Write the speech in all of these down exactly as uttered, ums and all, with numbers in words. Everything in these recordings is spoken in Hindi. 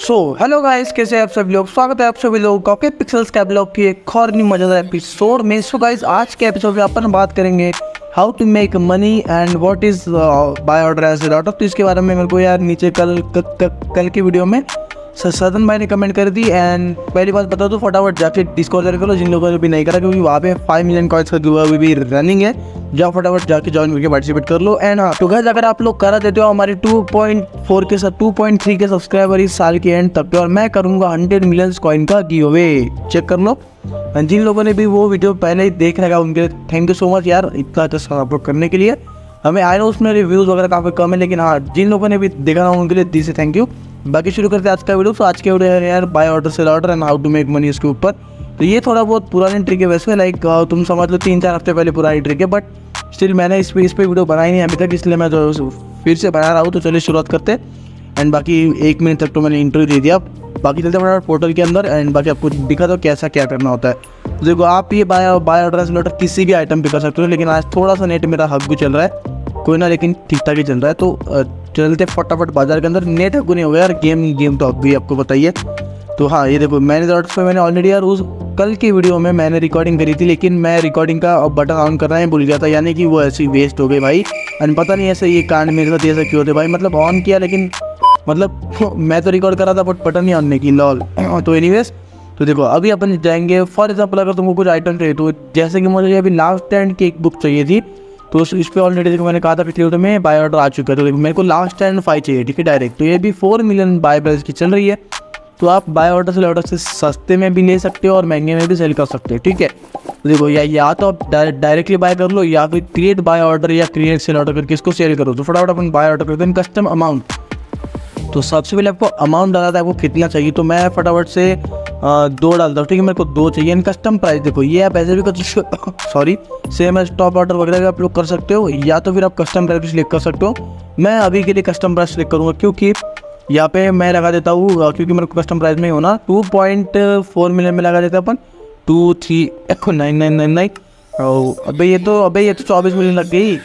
सो हेलो गाइस, कैसे हैं आप सभी लोग। स्वागत है आप सभी लोग का ओके पिक्सेल्स के ब्लॉग की एक और नहीं मजेदार एपिसोड में। सो गाइस, आज के एपिसोड में अपन बात करेंगे how to make money and what is buy order as a lot of. तो इसके बारे में मेरे को यार नीचे कल क, क, कल की वीडियो में सदन भाई ने कमेंट कर दी। एंड पहली बात बता दो, फटाफट जाके डिस्कॉर्ड करो जिन लोगों ने भी नहीं करा, क्योंकि वहाँ पे फाइव मिलियन कॉइन्स का गिव अवे भी रनिंग है। जाओ फटाफट जाके ज्वाइन करके पार्टिसिपेट कर लो। एंड हाँ, तो गाइस अगर आप लोग करा देते हो हमारे टू पॉइंट फोर के साथ टू पॉइंट थ्री के सब्सक्राइबर इस साल के एंड तक पे, और मैं करूँगा हंड्रेड मिलियन कॉइन का गिव अवे। चेक कर लो। जिन लोगों ने भी वो वीडियो पहले ही देख रखा उनके लिए थैंक यू सो मच यार, इतना अच्छा सपोर्ट करने के लिए। हमें आई नो उसमें रिव्यूज़ वगैरह काफ़ी कम है, लेकिन हाँ जिन लोगों ने भी देखा ना उनके लिए दी से थैंक यू। बाकी शुरू करते हैं आज का वीडियो। तो आज के वीडियो है यार buy order sell order and how to make money इसके ऊपर। तो ये थोड़ा बहुत पुरानी ट्रिक है वैसे, लाइक तुम समझ लो तीन चार हफ्ते पहले पुरानी ट्रिक है, बट स्टिल मैंने इस पे इस पे वीडियो बनाई नहीं अभी तक, इसलिए मैं जो फिर से बना रहा हूँ। तो चलिए शुरुआत करते हैं। एंड बाकी एक मिनट तक तो मैंने इंटरव्यू दे दिया, बाकी चलते हैं पोर्टल के अंदर। एंड बाकी आपको दिखा दो कैसा क्या करना होता है। तो देखो, आप ये buy buy order sell order किसी भी आइटम पे कर सकते हो, लेकिन आज थोड़ा सा नेट मेरा हक भी चल रहा है, कोई ना, लेकिन ठीक ठाक ही चल रहा है। तो चलते फटाफट बाजार के अंदर। नेट हक नहीं हो गया यार, गेम गेम तो अब भी आपको बताइए। तो हाँ ये देखो, मैंने ऑर्डर पे मैंने ऑलरेडी यार उस कल की वीडियो में मैंने रिकॉर्डिंग करी थी, लेकिन मैं रिकॉर्डिंग का बटन ऑन करना ही भूल गया था, यानी कि वो ऐसी वेस्ट हो गई भाई। एंड पता नहीं ऐसे ये कांड मेरे साथ ऐसा क्यों होते भाई, मतलब ऑन किया लेकिन मतलब मैं तो रिकॉर्ड कर रहा था बट बटन नहीं ऑन की लॉल। तो एनीवेज, तो देखो अभी अपन जाएंगे। फॉर एग्जाम्पल अगर तुमको कुछ आइटम चाहिए, तो जैसे कि मुझे अभी लास्ट स्टैंड की एक बुक चाहिए थी, तो इस पर ऑलरेडी देखो मैंने कहा था पिछले वीडियो में बाय ऑर्डर आ चुका है। तो देखो मेरे को लास्ट स्टैंड फाइव चाहिए, ठीक है, डायरेक्ट। तो ये भी फोर मिलियन बाय प्राइस की चल रही है। तो आप बाय ऑर्डर से ऑर्डर से सस्ते में भी ले सकते हो और महंगे में भी सेल कर सकते हो, ठीक है। तो देखो या या तो आप डायरेक्टली बाय कर लो, या फिर क्रिएट बाय ऑर्डर या क्रिएट सेल ऑर्डर करके इसको सेल करो। तो फटाफट अपन बाय ऑर्डर करते हैं। कस्टम अमाउंट, तो सबसे पहले आपको अमाउंट डाला था, आपको कितना चाहिए। तो मैं फटाफट से आ, दो डालता हूँ, ठीक है, मेरे को दो चाहिए। इन कस्टम प्राइस देखो, ये आप ऐसे भी कर sorry same as top order वगैरह आप लोग कर सकते हो, या तो फिर आप कस्टम प्राइस भी सिलेक्ट कर सकते हो। मैं अभी के लिए कस्टम प्राइस सिलेक्ट करूँगा, क्योंकि यहाँ पे मैं लगा देता हूँ, क्योंकि मेरे को कस्टम प्राइस में ही होना टू पॉइंट फोर मिलियन में लगा देता अपन two three nine nine nine nine अबे ये तो अबे ये तो चौबीस मिलियन लग गई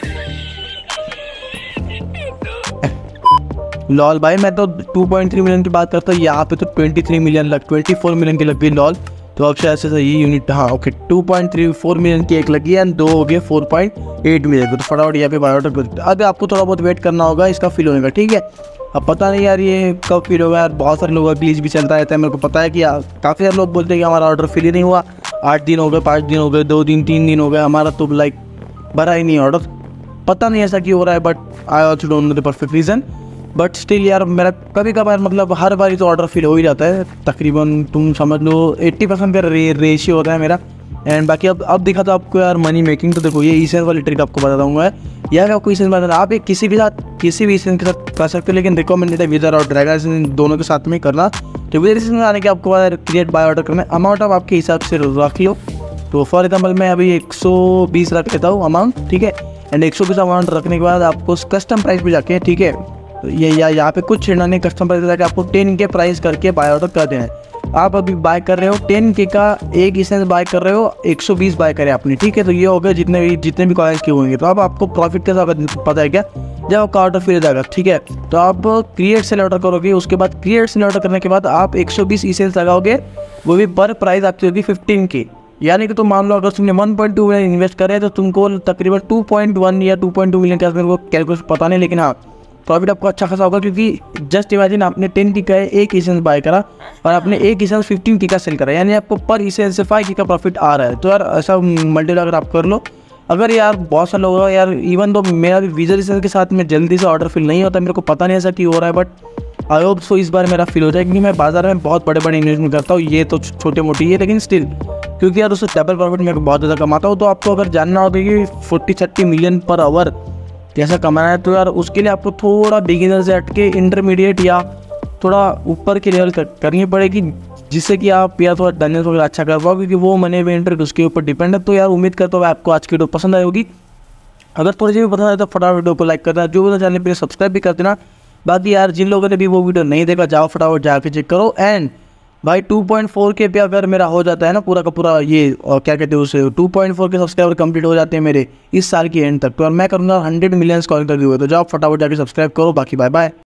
लॉल भाई। मैं तो टू पॉइंट थ्री मिलियन की बात करता हूँ, यहाँ पे तो ट्वेंटी थ्री मिलियन लग ट्वेंटी फोर मिलियन की लग गई लॉल। तो अब शायद से ये यूनिट, हाँ okay, two point three four million की एक लगी एंड दो हो गए फोर पॉइंट एट मिलियन। तो फटाफट यहाँ पे बाय ऑर्डर कर। अब आपको थोड़ा बहुत वेट करना होगा इसका फिल होने का, ठीक है। अब पता नहीं यार ये कब फिल होगा यार, बहुत सारे लोग प्लीज भी चलता रहता है। मेरे को पता है कि काफ़ी सारे लोग बोलते हैं कि हमारा ऑर्डर फिल ही नहीं हुआ, आठ दिन हो गए, पाँच दिन हो गए, दो दिन तीन दिन हो गए, हमारा तो लाइक भरा ही नहीं ऑर्डर। पता नहीं ऐसा क्यों हो रहा है, but I also don't know the perfect reason. But still यार मेरा कभी कभार मतलब हर बार तो ऑर्डर फिल हो ही जाता है, तकरीबन तुम समझ लो एट्टी परसेंट का रे, रेशियो होता है मेरा। एंड बाकी अब अब दिखा तो आपको यार मनी मेकिंग। तो देखो ये ई-सेंस वाली ट्रिक आपको बता दूंगा यार, आपको ई-सेंस बता, आप एक किसी भी साथ किसी भी ई-सेंस के साथ कर सकते हो, लेकिन रिकमेंडेड है विदर और ड्रैगन दोनों के साथ में करना। तो विदर ई-सेंस में आने के आपको क्रिएट बाय ऑर्डर करना है। अमाउंट आप आपके हिसाब से रख लो। तो फॉर एग्जाम्पल मैं अभी एक सौ बीस रख लेता हूँ अमाउंट, ठीक है। एंड एक सौ बीस अमाउंट रखने के बाद आपको कस्टम प्राइस पे जाके, ठीक है, ये या यहाँ पे कुछ छेड़ना नहीं, कस्टम प्राइस जाके आपको टेन के प्राइस करके बाय ऑर्डर कर देना है। आप अभी बाय कर रहे हो टेन के का एक ई-सेंस बाय कर रहे हो, एक सौ बीस बाय करे आपने, ठीक है। तो ये हो गया जितने भी जितने भी कॉइन्स के होंगे। तो अब आपको प्रॉफिट कैसा पता है क्या, जब आपका ऑर्डर फिर जाएगा, ठीक है, तो आप क्रिएट सेल ऑर्डर करोगे। उसके बाद क्रिएट सेल ऑर्डर करने के बाद आप एक सौ बीस ई-सेंस लगाओगे, वो भी पर प्राइस आपकी होगी फिफ्टीन की। यानी कि तुम मान लो अगर तुमने one point two million invest करे तो तुमको तकरीबन टू पॉइंट वन या टू पॉइंट टू मिलियन के आसपास, मेरे को कैलकुलेशन पता नहीं, लेकिन हाँ प्रॉफिट आपको अच्छा खासा होगा। क्योंकि जस्ट इमेजिन आपने टेन की का एक ई-सेंस बाय करा और आपने एक ई-सेंस फिफ्टीन की का सेल करा, यानी आपको पर ई-सेंस से फाइव की का प्रॉफिट आ रहा है। तो यार ऐसा मल्टीपल अगर आप कर लो, अगर यार बहुत सारे लोग यार, इवन तो मेरा भी विजर ई-सेंस के साथ में जल्दी से ऑर्डर फिल नहीं होता, मेरे को पता नहीं ऐसा क्यों हो रहा है, बट आई होप सो इस बार मेरा फिल हो जाए, क्योंकि मैं बाजार में बहुत बड़े बड़े इन्वेस्टमेंट करता हूँ। ये तो छोटे मोटी है, लेकिन स्टिल क्योंकि यार उससे डबल प्रॉफिट मेरे को बहुत ज़्यादा कमाता हूँ। तो आपको अगर जानना होगा कि forty thirty million per hour कैसा कमाना है, तो यार उसके लिए आपको थोड़ा बिगिनर से हट के इंटरमीडिएट या थोड़ा ऊपर की लेवल कर, करनी पड़ेगी, जिससे कि आप या थोड़ा डननेस वगैरह अच्छा कर पाओ, क्योंकि वो मनी वेंटर उसके ऊपर डिपेंड है। तो यार उम्मीद करता हूँ आपको आज की वीडियो पसंद आई होगी। अगर थोड़ी सी भी पसंद आए तो फटाफट वीडियो को लाइक करना, जो भी चैनल पर सब्सक्राइब भी कर देना। बाकी यार जिन लोगों ने भी वो वीडियो नहीं देखा, जाओ फटाफट जाके चेक करो। एंड भाई टू पॉइंट फोर के पे अगर मेरा हो जाता है ना पूरा का पूरा ये, और क्या कहते हैं उसे, टू पॉइंट फोर के सब्सक्राइबर कंप्लीट हो जाते हैं मेरे इस साल की एंड तक, तो और मैं करूँगा हंड्रेड मिलियन कॉइन कर दिए। तो जाओ फटाफट जाके सब्सक्राइब करो। बाकी बाय बाय।